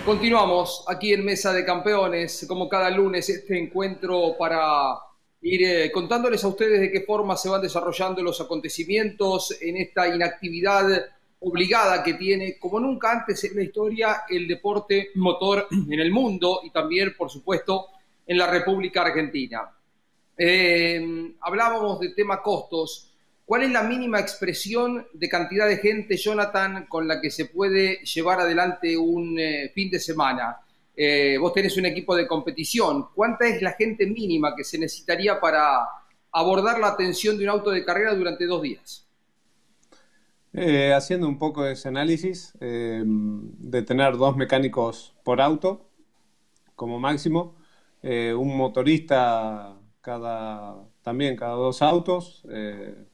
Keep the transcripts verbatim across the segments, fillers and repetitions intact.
Continuamos aquí en Mesa de Campeones, como cada lunes, este encuentro para ir eh, contándoles a ustedes de qué forma se van desarrollando los acontecimientos en esta inactividad obligada que tiene, como nunca antes en la historia, el deporte motor en el mundo y también, por supuesto, en la República Argentina. Eh, hablábamos del tema costos. ¿Cuál es la mínima expresión de cantidad de gente, Jonathan, con la que se puede llevar adelante un eh, fin de semana? Eh, vos tenés un equipo de competición. ¿Cuánta es la gente mínima que se necesitaría para abordar la atención de un auto de carrera durante dos días? Eh, haciendo un poco de ese análisis, eh, de tener dos mecánicos por auto como máximo, eh, un motorista cada, también cada dos autos, eh,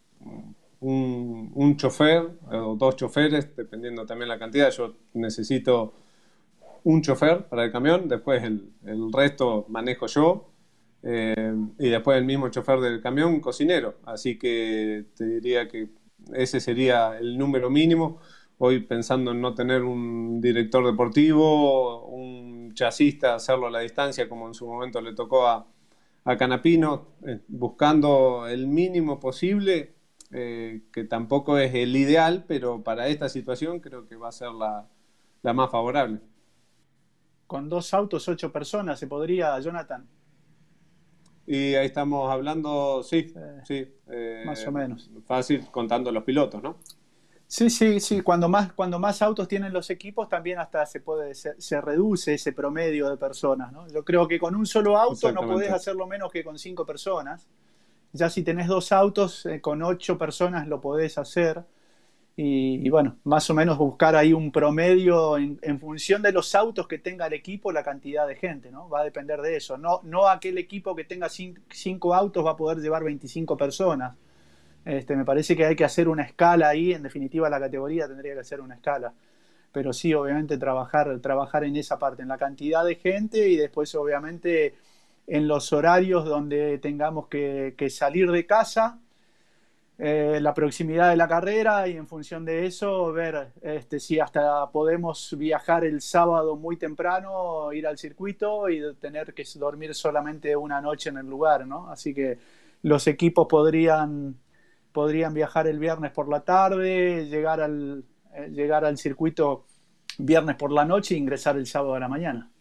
un, un chofer o dos choferes, dependiendo también la cantidad. Yo necesito un chofer para el camión, después el, el resto manejo yo, eh, y después el mismo chofer del camión, un cocinero. Así que te diría que ese sería el número mínimo. Hoy pensando en no tener un director deportivo, un chasista, hacerlo a la distancia como en su momento le tocó a, a Canapino, eh, buscando el mínimo posible, eh, que tampoco es el ideal, pero para esta situación creo que va a ser la, la más favorable. Con dos autos, ocho personas, ¿se podría, Jonathan? Y ahí estamos hablando, sí, Eh, sí, eh, más o menos. fácil contando los pilotos, ¿no? Sí, sí, sí. Cuando más, cuando más autos tienen los equipos, también hasta se puede, se, se reduce ese promedio de personas, ¿no? Yo creo que con un solo auto no podés Exactamente. hacerlo menos que con cinco personas. Ya si tenés dos autos, eh, con ocho personas lo podés hacer. Y, y bueno, más o menos buscar ahí un promedio en, en función de los autos que tenga el equipo, la cantidad de gente, ¿no? Va a depender de eso. No, no aquel equipo que tenga cinco, cinco autos va a poder llevar veinticinco personas. Este, me parece que hay que hacer una escala ahí. En definitiva, la categoría tendría que hacer una escala. Pero sí, obviamente, trabajar, trabajar en esa parte, en la cantidad de gente y después, obviamente, en los horarios donde tengamos que, que salir de casa. Eh, la proximidad de la carrera y en función de eso ver este, si hasta podemos viajar el sábado muy temprano, ir al circuito y tener que dormir solamente una noche en el lugar, ¿no? Así que los equipos podrían, podrían viajar el viernes por la tarde, llegar al, eh, llegar al circuito viernes por la noche e ingresar el sábado a la mañana.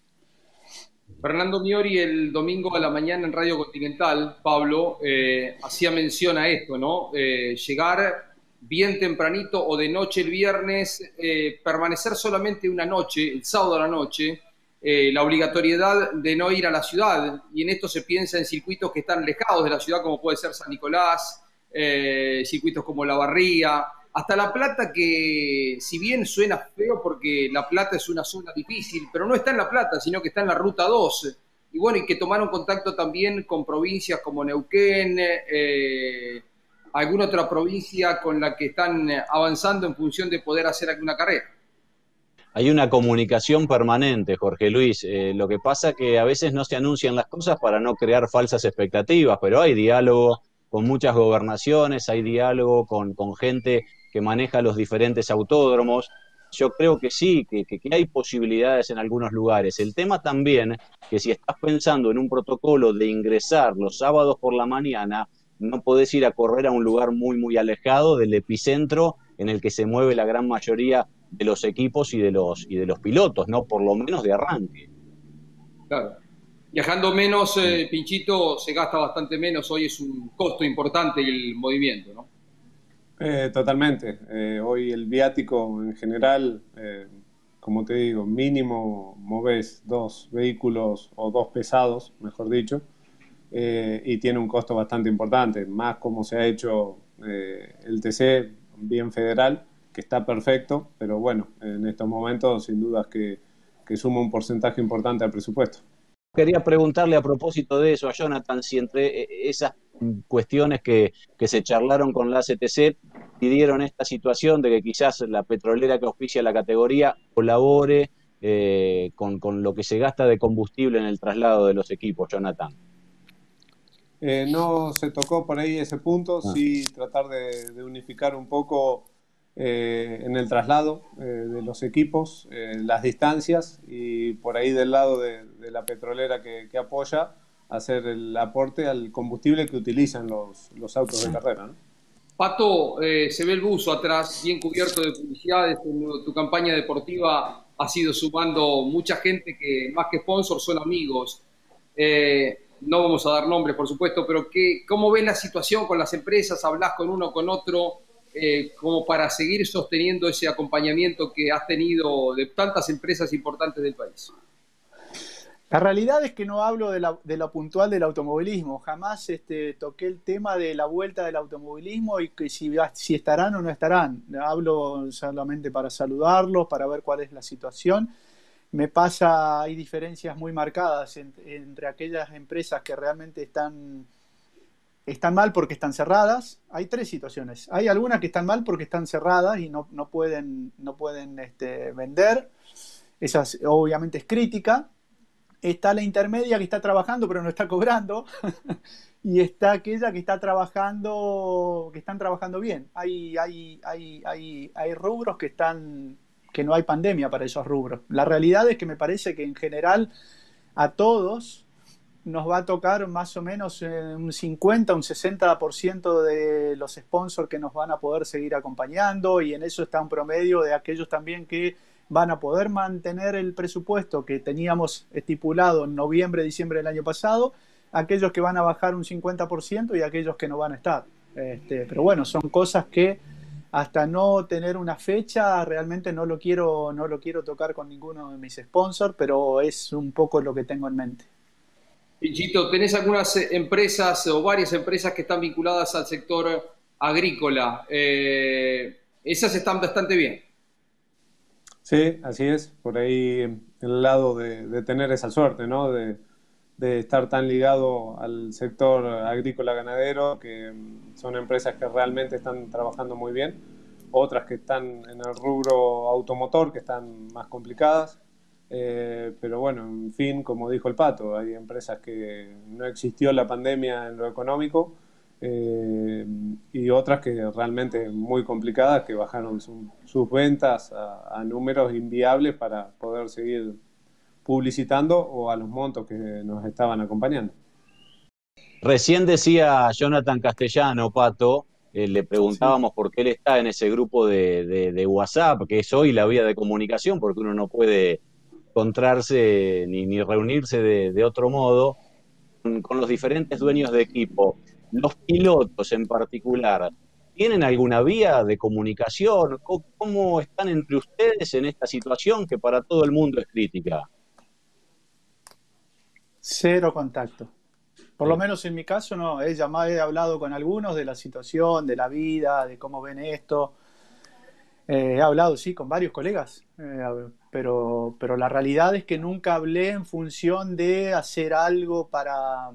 Fernando Miori el domingo a la mañana en Radio Continental, Pablo, eh, hacía mención a esto, ¿no? Eh, llegar bien tempranito o de noche el viernes, eh, permanecer solamente una noche, el sábado a la noche, eh, la obligatoriedad de no ir a la ciudad, y en esto se piensa en circuitos que están alejados de la ciudad, como puede ser San Nicolás, eh, circuitos como La Barría, hasta La Plata, que si bien suena feo porque La Plata es una zona difícil, pero no está en La Plata, sino que está en la Ruta dos. Y bueno, y que tomaron contacto también con provincias como Neuquén, eh, alguna otra provincia con la que están avanzando en función de poder hacer alguna carrera. Hay una comunicación permanente, Jorge Luis. Eh, lo que pasa que a veces no se anuncian las cosas para no crear falsas expectativas, pero hay diálogo con muchas gobernaciones, hay diálogo con, con gente que maneja los diferentes autódromos. Yo creo que sí, que, que, que hay posibilidades en algunos lugares. El tema también, que si estás pensando en un protocolo de ingresar los sábados por la mañana, no podés ir a correr a un lugar muy, muy alejado del epicentro en el que se mueve la gran mayoría de los equipos y de los, y de los pilotos, ¿no? Por lo menos de arranque. Claro. Viajando menos, eh, Pinchito, se gasta bastante menos. Hoy es un costo importante el movimiento, ¿no? Eh, totalmente. Eh, hoy el viático en general, eh, como te digo, mínimo movés dos vehículos o dos pesados, mejor dicho, eh, y tiene un costo bastante importante, más como se ha hecho eh, el T C bien federal, que está perfecto, pero bueno, en estos momentos sin dudas que, que suma un porcentaje importante al presupuesto. Quería preguntarle a propósito de eso a Jonathan, si entre esas cuestiones que, que se charlaron con la A C T C pidieron esta situación de que quizás la petrolera que auspicia la categoría colabore eh, con, con lo que se gasta de combustible en el traslado de los equipos, Jonathan. Eh, no se tocó por ahí ese punto, Ah. sí tratar de, de unificar un poco eh, en el traslado eh, de los equipos, eh, las distancias y por ahí del lado de, de la petrolera que, que apoya, hacer el aporte al combustible que utilizan los, los autos de carrera, ¿no? Pato, eh, se ve el buzo atrás, bien cubierto de publicidades. Tu, tu campaña deportiva ha sido sumando mucha gente que más que sponsors son amigos. Eh, no vamos a dar nombres, por supuesto, pero ¿qué, ¿cómo ves la situación con las empresas? ¿Hablas con uno, con otro, eh, como para seguir sosteniendo ese acompañamiento que has tenido de tantas empresas importantes del país? La realidad es que no hablo de, la, de lo puntual del automovilismo. Jamás este, toqué el tema de la vuelta del automovilismo y que si, si estarán o no estarán. Hablo solamente para saludarlos, para ver cuál es la situación. Me pasa, hay diferencias muy marcadas en, entre aquellas empresas que realmente están, están mal porque están cerradas. Hay tres situaciones. Hay algunas que están mal porque están cerradas y no, no pueden, no pueden este, vender. Esa obviamente es crítica. Está la intermedia que está trabajando pero no está cobrando y está aquella que está trabajando, que están trabajando bien. Hay, hay, hay, hay, hay rubros que están, que no hay pandemia para esos rubros. La realidad es que me parece que en general a todos nos va a tocar más o menos un cincuenta, un sesenta por ciento de los sponsors que nos van a poder seguir acompañando, y en eso está un promedio de aquellos también que van a poder mantener el presupuesto que teníamos estipulado en noviembre, diciembre del año pasado, aquellos que van a bajar un cincuenta por ciento y aquellos que no van a estar. Este, pero bueno, son cosas que hasta no tener una fecha realmente no lo quiero, no lo quiero tocar con ninguno de mis sponsors, pero es un poco lo que tengo en mente. Pinchito, ¿tenés algunas empresas o varias empresas que están vinculadas al sector agrícola? Eh, esas están bastante bien. Sí, así es. Por ahí el lado de, de tener esa suerte, ¿no? De, de estar tan ligado al sector agrícola ganadero, que son empresas que realmente están trabajando muy bien. Otras que están en el rubro automotor, que están más complicadas. Eh, pero bueno, en fin, como dijo el Pato, hay empresas que no existió la pandemia en lo económico, eh, y otras que realmente muy complicadas, que bajaron su, sus ventas a, a números inviables para poder seguir publicitando o a los montos que nos estaban acompañando. Recién decía Jonathan Castellano, Pato, eh, le preguntábamos sí. por qué él está en ese grupo de, de, de WhatsApp, que es hoy la vía de comunicación, porque uno no puede encontrarse ni, ni reunirse de, de otro modo con, con los diferentes dueños de equipo. Los pilotos en particular, ¿tienen alguna vía de comunicación? ¿Cómo están entre ustedes en esta situación que para todo el mundo es crítica? Cero contacto. Por lo menos en mi caso no. He llamado, he hablado con algunos de la situación, de la vida, de cómo ven esto. Eh, he hablado, sí, con varios colegas, eh, pero, pero la realidad es que nunca hablé en función de hacer algo para,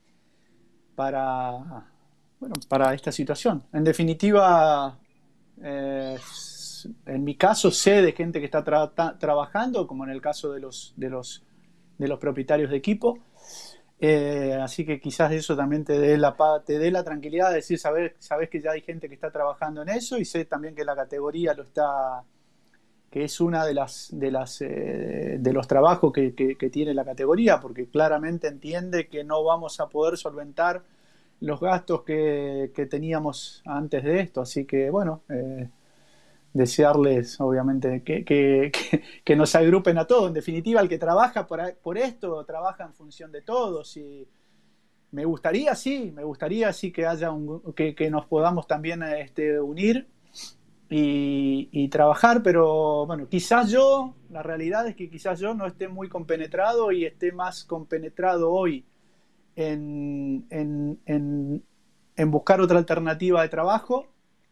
para, bueno, para esta situación. En definitiva, eh, en mi caso sé de gente que está tra tra trabajando, como en el caso de los, de los, de los propietarios de equipo. Eh, así que quizás eso también te dé la, te dé la tranquilidad de decir, sabes, sabes que ya hay gente que está trabajando en eso, y sé también que la categoría lo está, que es una de las de las eh, de los trabajos que, que, que tiene la categoría, porque claramente entiende que no vamos a poder solventar los gastos que, que teníamos antes de esto. Así que bueno, eh, desearles obviamente que, que, que, que nos agrupen a todos. En definitiva, el que trabaja por, por esto trabaja en función de todos, y me gustaría, sí, me gustaría sí que haya un, que, que nos podamos también este, unir y, y trabajar, pero bueno, quizás yo, la realidad es que quizás yo no esté muy compenetrado y esté más compenetrado hoy en, en, en, en buscar otra alternativa de trabajo,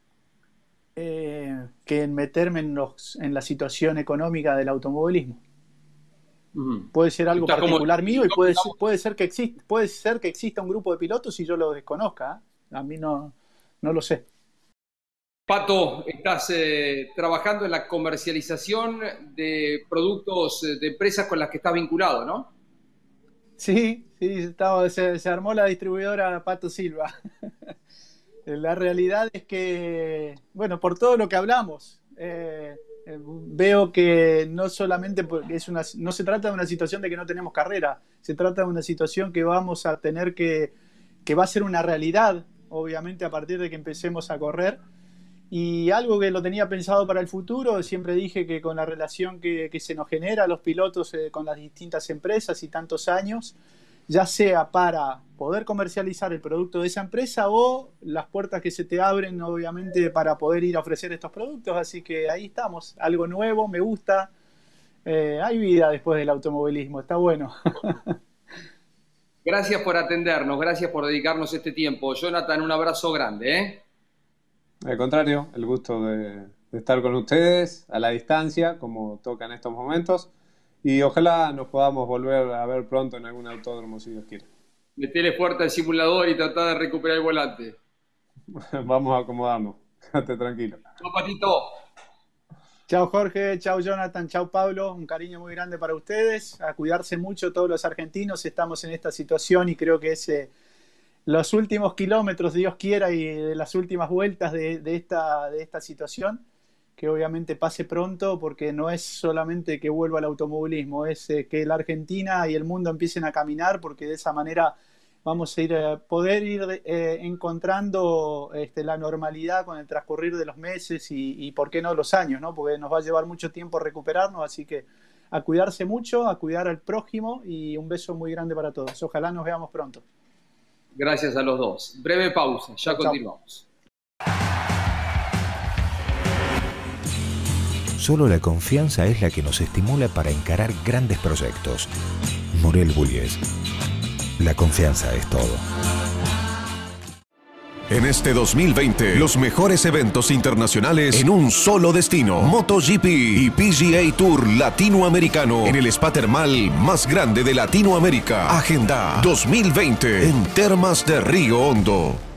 Eh, que en meterme en, los, en la situación económica del automovilismo. Uh-huh. Puede ser algo Está particular como... mío y puede ser, puede, ser que exist, puede ser que exista un grupo de pilotos y yo lo desconozca. ¿eh? A mí no, no lo sé. Pato, estás eh, trabajando en la comercialización de productos de empresas con las que estás vinculado, ¿no? Sí, sí, estaba, se, se armó la distribuidora Pato Silva. La realidad es que, bueno, por todo lo que hablamos, eh, eh, veo que no solamente es una, no se trata de una situación de que no tenemos carrera, se trata de una situación que vamos a tener que, que va a ser una realidad, obviamente, a partir de que empecemos a correr. Y algo que lo tenía pensado para el futuro, siempre dije que con la relación que, que se nos genera los pilotos eh, con las distintas empresas y tantos años, ya sea para poder comercializar el producto de esa empresa o las puertas que se te abren, obviamente, para poder ir a ofrecer estos productos. Así que ahí estamos, algo nuevo, me gusta. Eh, hay vida después del automovilismo, está bueno. Gracias por atendernos, gracias por dedicarnos este tiempo. Jonathan, un abrazo grande, ¿eh? Al contrario, el gusto de, de estar con ustedes a la distancia, como toca en estos momentos. Y ojalá nos podamos volver a ver pronto en algún autódromo, si Dios quiere. Metele fuerte al simulador y trata de recuperar el volante. Vamos a acomodarnos. Quédate tranquilo. Chao, Patito. Chao, Jorge. Chao, Jonathan. Chao, Pablo. Un cariño muy grande para ustedes. A cuidarse mucho todos los argentinos. Estamos en esta situación y creo que es eh, los últimos kilómetros, Dios quiera, y de las últimas vueltas de, de, esta, de esta situación. Que obviamente pase pronto, porque no es solamente que vuelva el automovilismo, es eh, que la Argentina y el mundo empiecen a caminar, porque de esa manera vamos a ir eh, poder ir eh, encontrando este, la normalidad con el transcurrir de los meses y, y por qué no los años, ¿no? Porque nos va a llevar mucho tiempo recuperarnos, así que a cuidarse mucho, a cuidar al prójimo, y un beso muy grande para todos. Ojalá nos veamos pronto. Gracias a los dos. Breve pausa, ya chao, continuamos. Solo la confianza es la que nos estimula para encarar grandes proyectos. Morel Bullies. La confianza es todo. En este dos mil veinte, los mejores eventos internacionales en un solo destino. MotoGP y P G A Tour Latinoamericano en el spa termal más grande de Latinoamérica. Agenda dos mil veinte en Termas de Río Hondo.